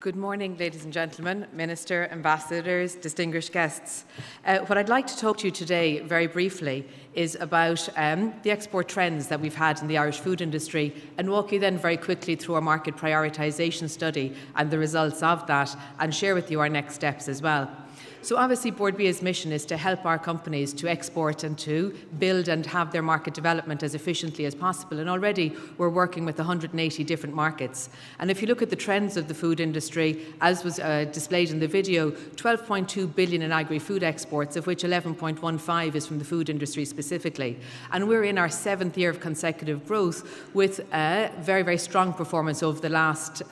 Good morning, ladies and gentlemen, Minister, Ambassadors, distinguished guests. What I'd like to talk to you today, very briefly, is about the export trends that we've had in the Irish food industry, and walk you then very quickly through our market prioritisation study and the results of that, and share with you our next steps as well. So obviously Board Bia's mission is to help our companies to export and to build and have their market development as efficiently as possible, and already we're working with 180 different markets. And if you look at the trends of the food industry, as was displayed in the video, 12.2 billion in agri-food exports, of which 11.15 is from the food industry specifically. And we're in our 7th year of consecutive growth with a very, very strong performance over the last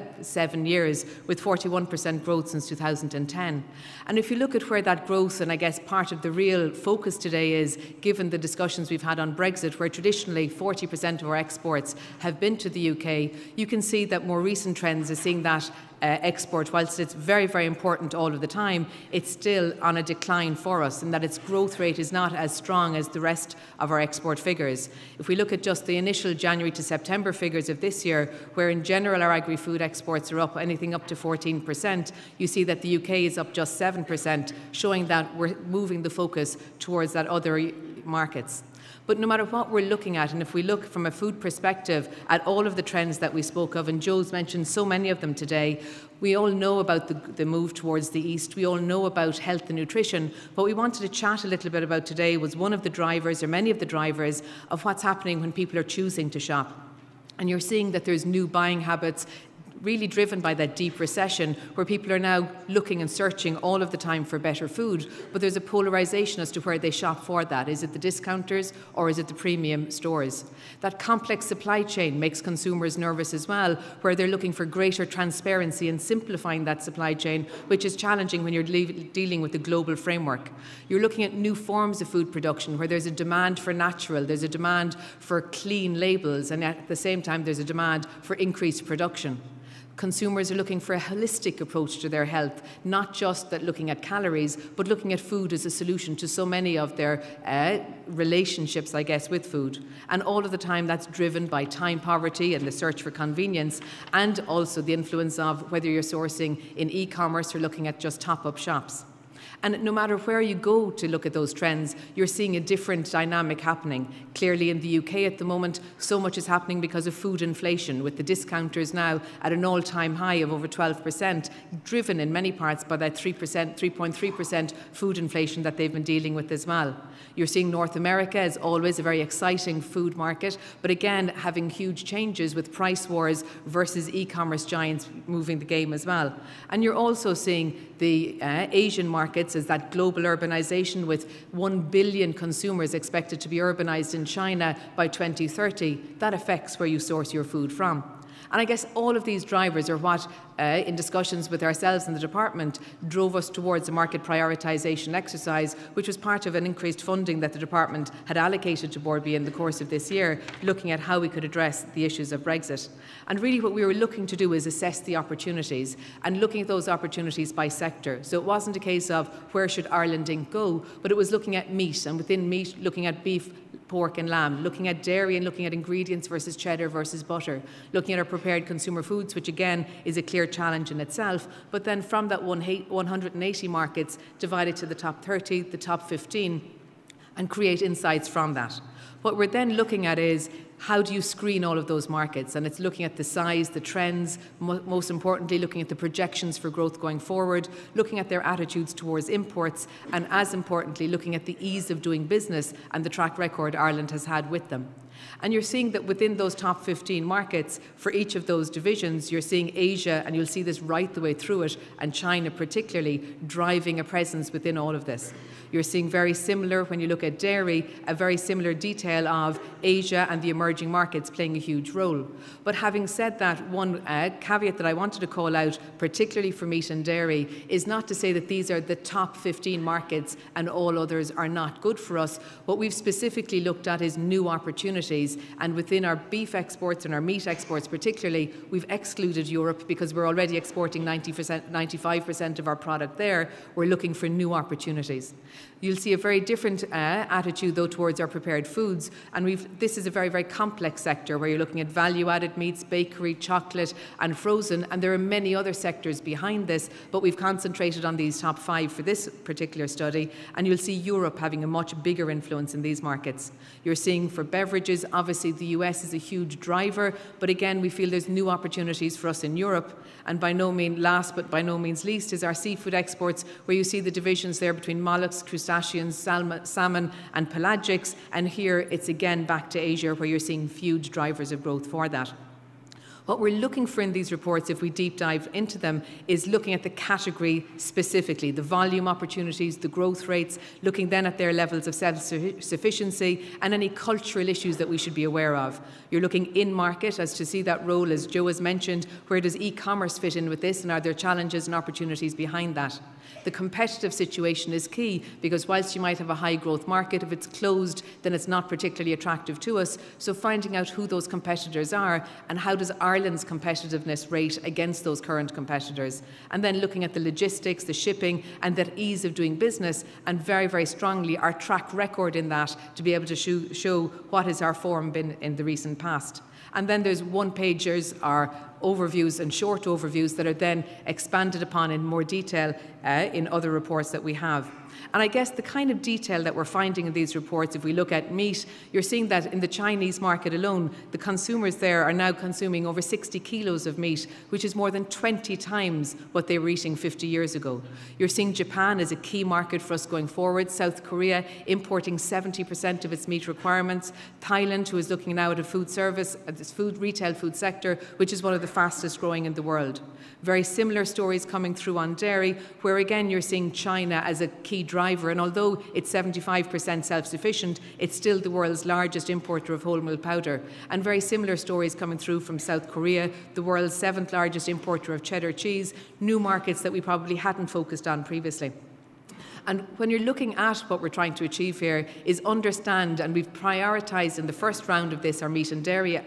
7 years, with 41% growth since 2010. And if you look at where that growth, and I guess part of the real focus today is, given the discussions we've had on Brexit, where traditionally 40% of our exports have been to the UK, you can see that more recent trends are seeing that export, whilst it's very, very important all of the time, it's still on a decline for us, and that its growth rate is not as strong as the rest of our export figures. If we look at just the initial January to September figures of this year, where in general our agri-food exports are up anything up to 14%, you see that the UK is up just 7%, showing that we're moving the focus towards that other markets. But no matter what we're looking at, and if we look from a food perspective at all of the trends that we spoke of, and Joe's mentioned so many of them today, we all know about the move towards the East, we all know about health and nutrition. What we wanted to chat a little bit about today was one of the drivers, or many of the drivers, of what's happening when people are choosing to shop. And you're seeing that there's new buying habits, really driven by that deep recession, where people are now looking and searching all of the time for better food, but there's a polarisation as to where they shop for that. Is it the discounters or is it the premium stores? That complex supply chain makes consumers nervous as well, where they're looking for greater transparency and simplifying that supply chain, which is challenging when you're dealing with the global framework. You're looking at new forms of food production, where there's a demand for natural, there's a demand for clean labels, and at the same time there's a demand for increased production. Consumers are looking for a holistic approach to their health, not just that looking at calories, but looking at food as a solution to so many of their relationships, I guess, with food. And all of the time that's driven by time poverty and the search for convenience, and also the influence of whether you're sourcing in e-commerce or looking at just top-up shops. And no matter where you go to look at those trends, you're seeing a different dynamic happening. Clearly in the UK at the moment, so much is happening because of food inflation, with the discounters now at an all-time high of over 12%, driven in many parts by that 3.3% food inflation that they've been dealing with as well. You're seeing North America, as always, a very exciting food market, but again, having huge changes with price wars versus e-commerce giants moving the game as well. And you're also seeing the Asian markets as that global urbanisation, with 1 billion consumers expected to be urbanised in China by 2030. That affects where you source your food from. And I guess all of these drivers are what, in discussions with ourselves in the department, drove us towards a market prioritisation exercise, which was part of an increased funding that the department had allocated to Board Bia in the course of this year, looking at how we could address the issues of Brexit. And really what we were looking to do is assess the opportunities, and looking at those opportunities by sector. So it wasn't a case of where should Ireland Inc. go, but it was looking at meat, and within meat looking at beef, pork and lamb, looking at dairy and looking at ingredients versus cheddar versus butter, looking at our prepared consumer foods, which again is a clear challenge in itself, but then from that 180 markets, divided to the top 30, the top 15, and create insights from that. What we're then looking at is, how do you screen all of those markets? And it's looking at the size, the trends, most importantly looking at the projections for growth going forward, looking at their attitudes towards imports, and as importantly looking at the ease of doing business and the track record Ireland has had with them. And you're seeing that within those top 15 markets, for each of those divisions, you're seeing Asia, and you'll see this right the way through it, and China particularly, driving a presence within all of this. You're seeing very similar, when you look at dairy, a very similar detail of Asia and the emerging markets playing a huge role. But having said that, one caveat that I wanted to call out, particularly for meat and dairy, is not to say that these are the top 15 markets and all others are not good for us. What we've specifically looked at is new opportunities opportunities, and within our beef exports and our meat exports particularly, we've excluded Europe because we're already exporting 95% of our product there. We're looking for new opportunities. You'll see a very different attitude, though, towards our prepared foods, and this is a very, very complex sector where you're looking at value-added meats, bakery, chocolate and frozen, and there are many other sectors behind this, but we've concentrated on these top 5 for this particular study, and you'll see Europe having a much bigger influence in these markets. You're seeing for beverages, obviously the US is a huge driver, but again we feel there's new opportunities for us in Europe, and by no means last but by no means least is our seafood exports, where you see the divisions there between mollusks, crustaceans, salmon and pelagics, and here it's again back to Asia where you're seeing huge drivers of growth for that. What we're looking for in these reports, if we deep dive into them, is looking at the category specifically, the volume opportunities, the growth rates, looking then at their levels of self-sufficiency and any cultural issues that we should be aware of. You're looking in market as to see that role, as Joe has mentioned, where does e-commerce fit in with this, and are there challenges and opportunities behind that? The competitive situation is key, because whilst you might have a high growth market, if it's closed, then it's not particularly attractive to us. So finding out who those competitors are and how does Ireland's competitiveness rate against those current competitors. And then looking at the logistics, the shipping and that ease of doing business, and very, very strongly our track record in that to be able to show what has our form been in the recent past. And then there's one-pagers, our overviews and short overviews that are then expanded upon in more detail in other reports that we have. And I guess the kind of detail that we're finding in these reports, if we look at meat, you're seeing that in the Chinese market alone, the consumers there are now consuming over 60 kilos of meat, which is more than 20 times what they were eating 50 years ago. You're seeing Japan as a key market for us going forward, South Korea importing 70% of its meat requirements, Thailand, who is looking now at a food service, at this retail food sector, which is one of the fastest growing in the world. Very similar stories coming through on dairy, where again you're seeing China as a key driver, and although it's 75% self-sufficient, it's still the world's largest importer of whole milk powder. And very similar stories coming through from South Korea, the world's 7th largest importer of cheddar cheese, new markets that we probably hadn't focused on previously. And when you're looking at what we're trying to achieve here is understand, and we've prioritised in the first round of this our meat and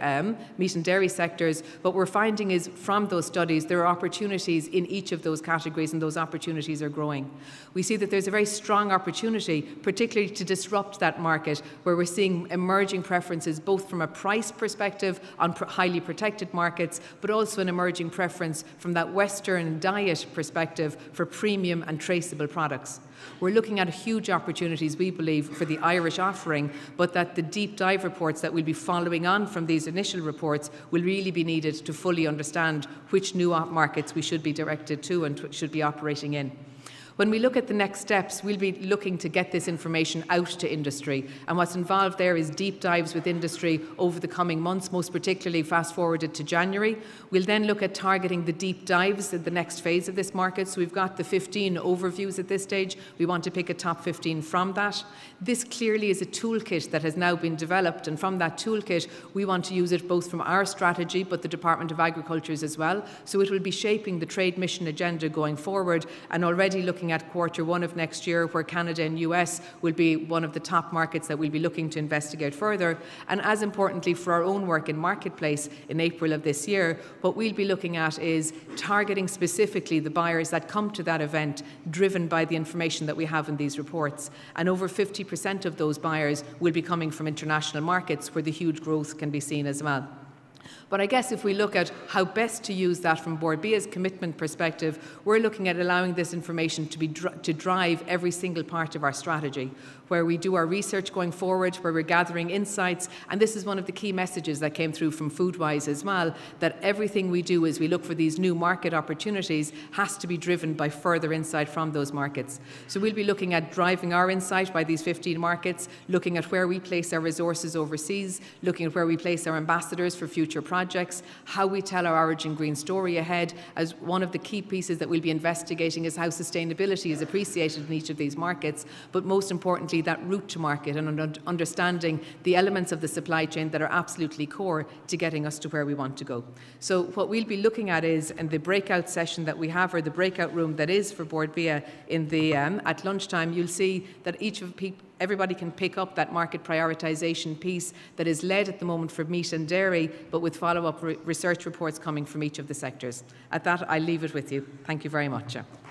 dairy sectors. What we're finding is from those studies there are opportunities in each of those categories, and those opportunities are growing. We see that there's a very strong opportunity, particularly to disrupt that market, where we're seeing emerging preferences both from a price perspective on highly protected markets, but also an emerging preference from that Western diet perspective for premium and traceable products. We're looking at huge opportunities, we believe, for the Irish offering, but that the deep dive reports that we'll be following on from these initial reports will really be needed to fully understand which new markets we should be directed to and should be operating in. When we look at the next steps, we'll be looking to get this information out to industry. And what's involved there is deep dives with industry over the coming months, most particularly fast forwarded to January. We'll then look at targeting the deep dives in the next phase of this market. So we've got the 15 overviews at this stage. We want to pick a top 15 from that. This clearly is a toolkit that has now been developed, and from that toolkit we want to use it both from our strategy but the Department of Agriculture's as well. So it will be shaping the trade mission agenda going forward, and already looking at Q1 of next year, where Canada and US will be one of the top markets that we'll be looking to investigate further. And as importantly for our own work in Marketplace in April of this year, what we'll be looking at is targeting specifically the buyers that come to that event, driven by the information that we have in these reports. And over 50% of those buyers will be coming from international markets, where the huge growth can be seen as well. But I guess if we look at how best to use that from Board Bia's commitment perspective, we're looking at allowing this information to drive every single part of our strategy, where we do our research going forward, where we're gathering insights. And this is one of the key messages that came through from Foodwise as well, that everything we do as we look for these new market opportunities has to be driven by further insight from those markets. So we'll be looking at driving our insight by these 15 markets, looking at where we place our resources overseas, looking at where we place our ambassadors for future projects, how we tell our Origin Green story ahead. As one of the key pieces that we'll be investigating is how sustainability is appreciated in each of these markets, but most importantly that route to market and understanding the elements of the supply chain that are absolutely core to getting us to where we want to go. So what we'll be looking at is, in the breakout session that we have, or the breakout room that is for Board Bia in the at lunchtime, you'll see that each of everybody can pick up that market prioritisation piece that is led at the moment for meat and dairy, but with follow-up research reports coming from each of the sectors. At that, I leave it with you. Thank you very much.